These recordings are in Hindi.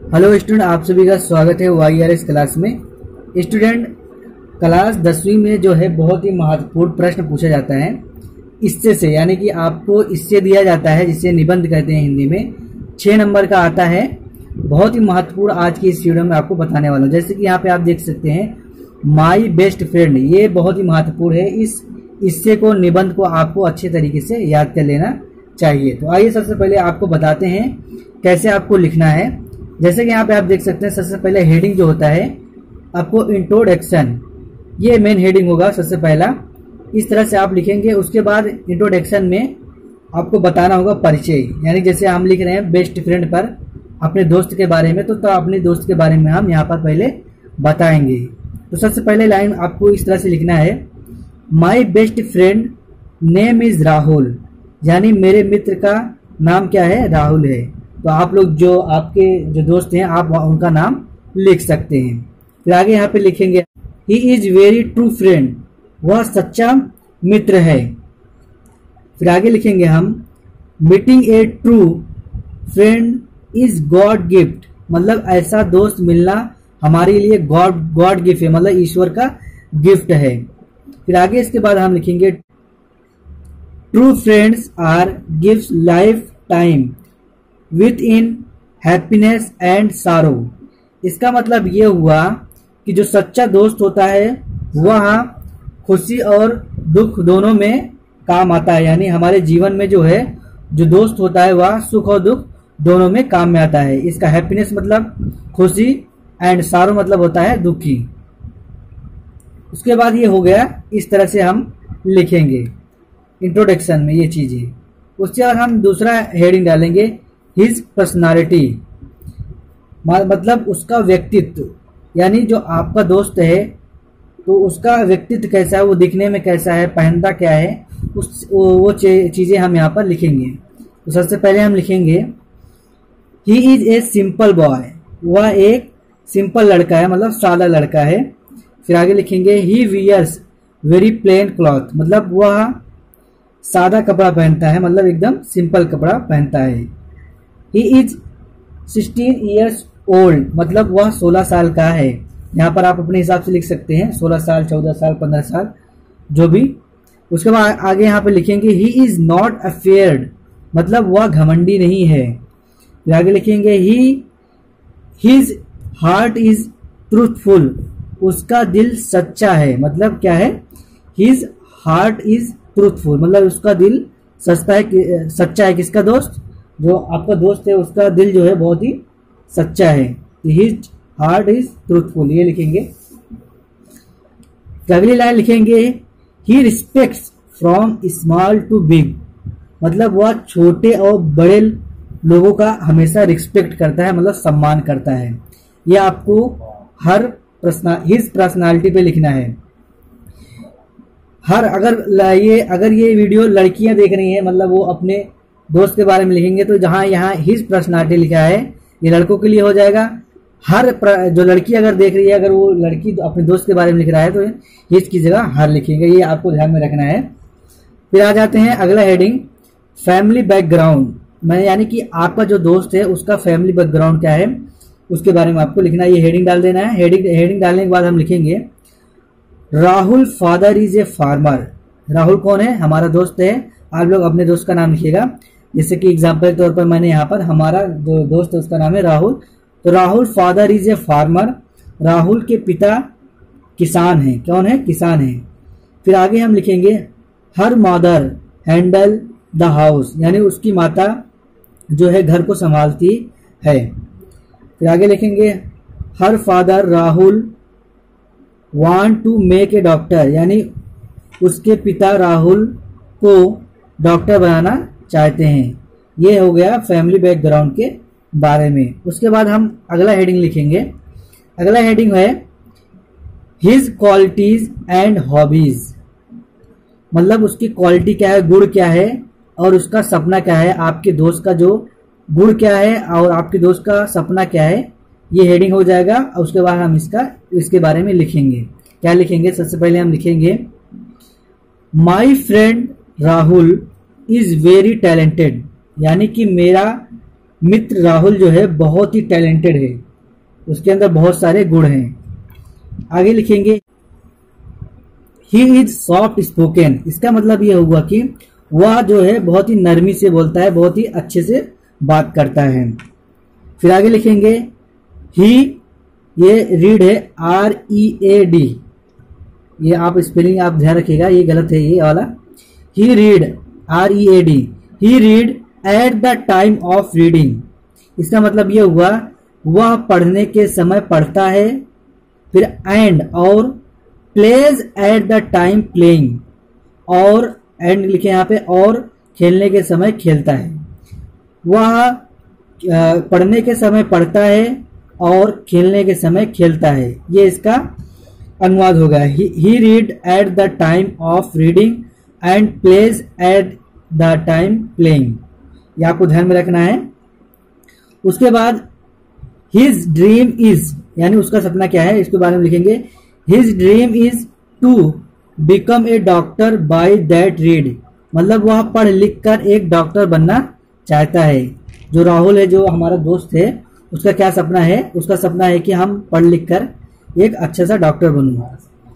हेलो स्टूडेंट, आप सभी का स्वागत है YRS क्लास में। स्टूडेंट, क्लास 10वीं में जो है बहुत ही महत्वपूर्ण प्रश्न पूछा जाता है इससे से, यानी कि आपको इससे दिया जाता है जिसे निबंध कहते हैं हिंदी में। 6 नंबर का आता है, बहुत ही महत्वपूर्ण आज की इस वीडियो में आपको बताने वाला हूँ। जैसे कि यहाँ पे आप देख सकते हैं माई बेस्ट फ्रेंड, ये बहुत ही महत्वपूर्ण है। इससे को निबंध को आपको अच्छे तरीके से याद कर लेना चाहिए। तो आइए सबसे पहले आपको बताते हैं कैसे आपको लिखना है। जैसे कि यहाँ पे आप देख सकते हैं सबसे पहले हेडिंग जो होता है आपको इंट्रोडक्शन, ये मेन हेडिंग होगा सबसे पहला। इस तरह से आप लिखेंगे। उसके बाद इंट्रोडक्शन में आपको बताना होगा परिचय, यानी जैसे हम लिख रहे हैं बेस्ट फ्रेंड पर अपने दोस्त के बारे में, तो अपने दोस्त के बारे में हम यहाँ पर पहले बताएंगे। तो सबसे पहले लाइन आपको इस तरह से लिखना है, my best friend name is Rahul, यानी मेरे मित्र का नाम क्या है, राहुल है। तो आप लोग जो आपके जो दोस्त हैं आप उनका नाम लिख सकते हैं। फिर आगे यहाँ पे लिखेंगे he is very true friend, वह सच्चा मित्र है। फिर आगे लिखेंगे हम meeting a true friend is God gift, मतलब ऐसा दोस्त मिलना हमारे लिए गॉड गिफ्ट है, मतलब ईश्वर का गिफ्ट है। फिर आगे इसके बाद हम लिखेंगे true friends are gives life time with in happiness and sorrow. इसका मतलब ये हुआ कि जो सच्चा दोस्त होता है वह खुशी और दुख दोनों में काम आता है, यानी हमारे जीवन में जो है जो दोस्त होता है वह सुख और दुख दोनों में काम में आता है। इसका हैप्पीनेस मतलब खुशी एंड सारो मतलब होता है दुखी। उसके बाद ये हो गया, इस तरह से हम लिखेंगे इंट्रोडक्शन में ये चीजें। उसके बाद हम दूसरा हेडिंग डालेंगे हिज पर्सनालिटी, मतलब उसका व्यक्तित्व, यानी जो आपका दोस्त है तो उसका व्यक्तित्व कैसा है, वो दिखने में कैसा है, पहनता क्या है, वो चीजें हम यहाँ पर लिखेंगे। तो सबसे पहले हम लिखेंगे he is a simple boy, वह एक सिंपल लड़का है, मतलब सादा लड़का है। फिर आगे लिखेंगे he wears very plain cloth, मतलब वह सादा कपड़ा पहनता है, मतलब एकदम सिंपल कपड़ा पहनता है। ही इज 16 ईयर्स ओल्ड, मतलब वह 16 साल का है। यहाँ पर आप अपने हिसाब से लिख सकते हैं 16 साल, 14 साल, 15 साल, जो भी। उसके बाद आगे यहाँ पे लिखेंगे ही इज नॉट अफेयर्ड, मतलब वह घमंडी नहीं है। फिर आगे लिखेंगे हिज हार्ट इज ट्रूथफुल, उसका दिल सच्चा है, मतलब क्या है, हिज हार्ट इज ट्रूथफुल, मतलब उसका दिल सच्चा है। किसका दोस्त, जो आपका दोस्त है उसका दिल जो है बहुत ही सच्चा है। हिज हार्ट इज ट्रूथफुल, ये लिखेंगे। अगली लाइन लिखेंगे he respects from small to big, मतलब वह छोटे और बड़े लोगों का हमेशा रिस्पेक्ट करता है, मतलब सम्मान करता है। यह आपको हर हिज पर्सनालिटी पे लिखना है। अगर ये वीडियो लड़कियां देख रही हैं, मतलब वो अपने दोस्त के बारे में लिखेंगे, तो जहां यहाँ हिज पर्सनालिटी लिखा है ये लड़कों के लिए हो जाएगा। जो लड़की अगर देख रही है, अगर वो लड़की अपने दोस्त के बारे में लिख रहा है तो हिज की जगह हर लिखेंगे, ये आपको ध्यान में रखना है। फिर आ जाते हैं अगला हेडिंग फैमिली बैकग्राउंड, यानी कि आपका जो दोस्त है उसका फैमिली बैकग्राउंड क्या है उसके बारे में आपको लिखना है। ये हेडिंग डाल देना है। हेडिंग डालने के बाद हम लिखेंगे Rahul father is a farmer. Rahul कौन है, हमारा दोस्त है। आप लोग अपने दोस्त का नाम लिखिएगा। जैसे कि एग्जाम्पल के तौर पर मैंने यहाँ पर हमारा जो दोस्त है उसका नाम है राहुल, तो Rahul father is a farmer, Rahul के पिता किसान हैं। कौन है, किसान हैं। फिर आगे हम लिखेंगे her mother handle the house, यानी उसकी माता जो है घर को संभालती है। फिर आगे लिखेंगे her father Rahul want to make a doctor, यानी उसके पिता राहुल को डॉक्टर बनाना चाहते हैं। ये हो गया फैमिली बैकग्राउंड के बारे में। उसके बाद हम अगला हेडिंग लिखेंगे। अगला हेडिंग है हिज क्वालिटीज एंड हॉबीज, मतलब उसकी क्वालिटी क्या है, गुण क्या है, और उसका सपना क्या है। आपके दोस्त का जो गुण क्या है और आपके दोस्त का सपना क्या है, ये हेडिंग हो जाएगा। और उसके बाद हम इसके बारे में लिखेंगे। क्या लिखेंगे, सबसे पहले हम लिखेंगे my friend Rahul is very talented, यानी कि मेरा मित्र राहुल जो है बहुत ही टैलेंटेड है, उसके अंदर बहुत सारे गुण हैं। आगे लिखेंगे ही इज सॉफ्ट स्पोकन, इसका मतलब यह हुआ कि वह जो है बहुत ही नरमी से बोलता है, बहुत ही अच्छे से बात करता है। फिर आगे लिखेंगे ही, ये रीड है READ, ये आप स्पेलिंग आप ध्यान रखिएगा, ये गलत है ये वाला। He read READ, he read at the time of reading, इसका मतलब ये हुआ वह पढ़ने के समय पढ़ता है। फिर एंड और plays at the time playing, और एंड लिखे यहाँ पे, और खेलने के समय खेलता है। वह पढ़ने के समय पढ़ता है और खेलने के समय खेलता है, ये इसका अनुवाद होगा। He read at the time of reading and plays at the time playing, ये आपको ध्यान में रखना है। उसके बाद हिज ड्रीम इज, यानी उसका सपना क्या है, इसके बारे में लिखेंगे his dream is to become a doctor by that read, मतलब वह पढ़ लिख कर एक डॉक्टर बनना चाहता है। जो राहुल है, जो हमारा दोस्त है, उसका क्या सपना है, उसका सपना है कि हम पढ़ लिख कर एक अच्छा सा डॉक्टर बनूंगा।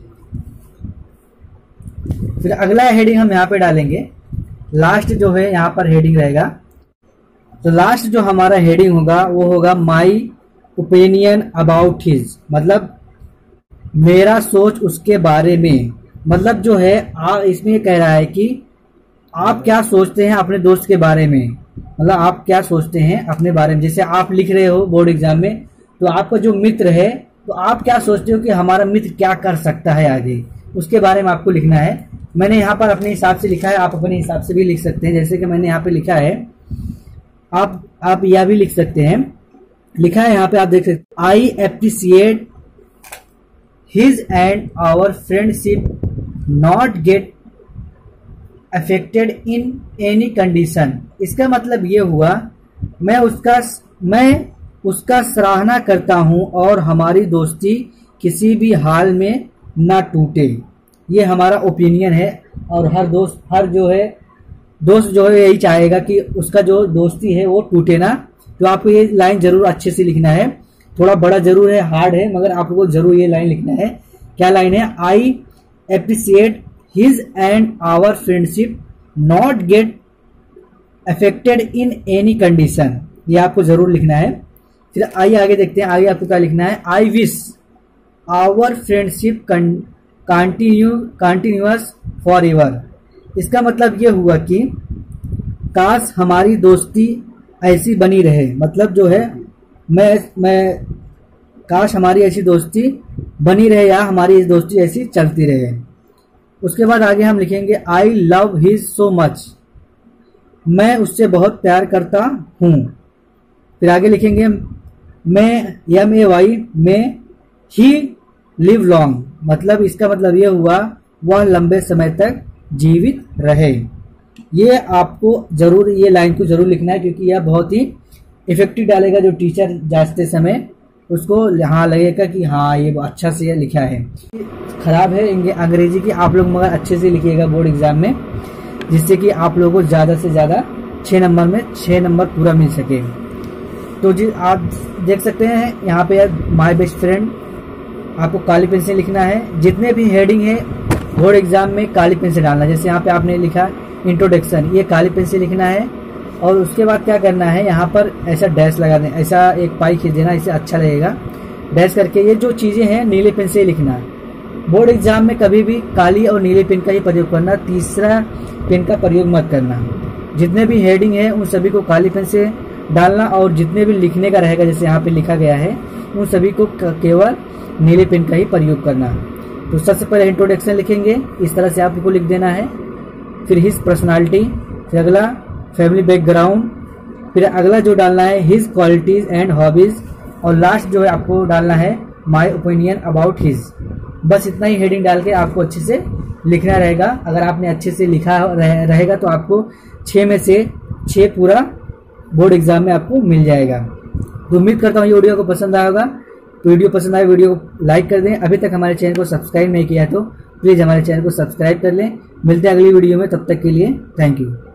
फिर अगला हेडिंग हम यहाँ पे डालेंगे, लास्ट जो है यहाँ पर हेडिंग रहेगा। तो लास्ट जो हमारा हेडिंग होगा वो होगा माई ओपिनियन अबाउट हिज, मतलब मेरा सोच उसके बारे में। मतलब जो है इसमें कह रहा है कि आप क्या सोचते हैं अपने दोस्त के बारे में, मतलब आप क्या सोचते हैं अपने बारे में। जैसे आप लिख रहे हो बोर्ड एग्जाम में, तो आपका जो मित्र है, तो आप क्या सोचते हो कि हमारा मित्र क्या कर सकता है आगे, उसके बारे में आपको लिखना है। मैंने यहाँ पर अपने हिसाब से लिखा है, आप अपने हिसाब से भी लिख सकते हैं। जैसे कि मैंने यहाँ पे लिखा है, आप यह भी लिख सकते हैं, लिखा है यहाँ पे, आप देख सकते हैं, I appreciate his and our friendship not get affected in any condition. इसका मतलब ये हुआ मैं उसका सराहना करता हूं और हमारी दोस्ती किसी भी हाल में ना टूटे, ये हमारा ओपिनियन है। और हर दोस्त जो है यही चाहेगा कि उसका जो दोस्ती है वो टूटे ना। तो आपको ये लाइन जरूर अच्छे से लिखना है, थोड़ा बड़ा जरूर है, हार्ड है, मगर आपको जरूर ये लाइन लिखना है। क्या लाइन है, I appreciate his and our friendship not get affected in any condition, ये आपको जरूर लिखना है। फिर आइए आगे देखते हैं, आगे आपको क्या लिखना है, I wish our friendship continuous for ever. इसका मतलब ये हुआ कि काश हमारी दोस्ती ऐसी बनी रहे, मतलब जो है मैं काश हमारी ऐसी दोस्ती बनी रहे या हमारी दोस्ती ऐसी चलती रहे। उसके बाद आगे हम लिखेंगे I love his so much, मैं उससे बहुत प्यार करता हूँ। फिर आगे लिखेंगे मैं MAY में ही लिव लॉन्ग, मतलब इसका मतलब ये हुआ वह लंबे समय तक जीवित रहे। ये आपको जरूर ये लाइन को जरूर लिखना है, क्योंकि यह बहुत ही इफेक्टिव डालेगा। जो टीचर जांचते समय उसको हाँ लगेगा कि हाँ ये अच्छा से लिखा है। खराब है अंग्रेजी की, आप लोग मगर अच्छे से लिखिएगा बोर्ड एग्जाम में, जिससे कि आप लोगों को ज़्यादा से ज़्यादा 6 नंबर में 6 नंबर पूरा मिल सके। तो जी आप देख सकते हैं यहाँ पे माय बेस्ट फ्रेंड, आपको काली पेन से लिखना है। जितने भी हेडिंग है बोर्ड एग्जाम में काली पेन से डालना। जैसे यहाँ पे आपने लिखा इंट्रोडक्शन, ये काली पेन से लिखना है। और उसके बाद क्या करना है, यहाँ पर ऐसा डैश लगा देना, ऐसा एक पाई खींच देना, इससे अच्छा लगेगा। डैश करके ये जो चीजें हैं नीले पेन से लिखना है। बोर्ड एग्जाम में कभी भी काली और नीले पेन का ही प्रयोग करना, तीसरा पेन का प्रयोग मत करना। जितने भी हेडिंग है उन सभी को काली पेन से डालना, और जितने भी लिखने का रहेगा जैसे यहाँ पे लिखा गया है उन सभी को केवल नीले पेन का ही प्रयोग करना। तो सबसे पहले इंट्रोडक्शन लिखेंगे, इस तरह से आपको लिख देना है। फिर हिज पर्सनालिटी, फिर अगला फैमिली बैकग्राउंड, फिर अगला जो डालना है हिज क्वालिटीज एंड हॉबीज, और लास्ट जो है आपको डालना है माय ओपिनियन अबाउट हिज। बस इतना ही हेडिंग डाल के आपको अच्छे से लिखना रहेगा। अगर आपने अच्छे से लिखा रहेगा तो आपको 6 में से 6 पूरा बोर्ड एग्जाम में आपको मिल जाएगा। तो उम्मीद करता हूँ ये वीडियो को पसंद आया होगा। तो वीडियो पसंद आए वीडियो को लाइक कर दें। अभी तक हमारे चैनल को सब्सक्राइब नहीं किया तो प्लीज़ हमारे चैनल को सब्सक्राइब कर लें। मिलते हैं अगली वीडियो में, तब तक के लिए थैंक यू।